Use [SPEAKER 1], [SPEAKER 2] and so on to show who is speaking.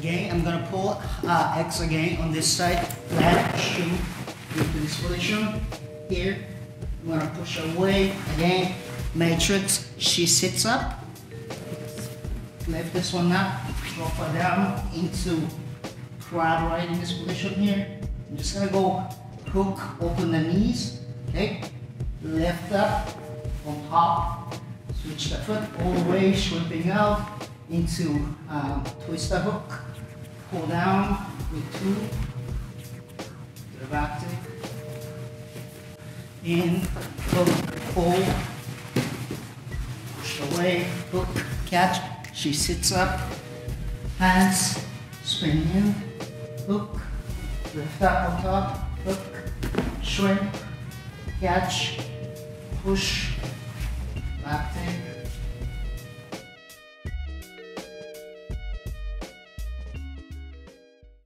[SPEAKER 1] Again, I'm gonna pull X again on this side, flat, shoe, into this position. Here, I'm gonna push away, again, matrix, she sits up. Lift this one up, drop her down into crab right in this position here. I'm just gonna go hook, open the knees, okay? Lift up, on top, switch the foot all the way, shrimping out into twist the hook, pull down with two, to the back take, in, hook, pull, push away, hook, catch, she sits up, hands, spin in, hook, lift up on top, hook, shrimp, catch, push, back take,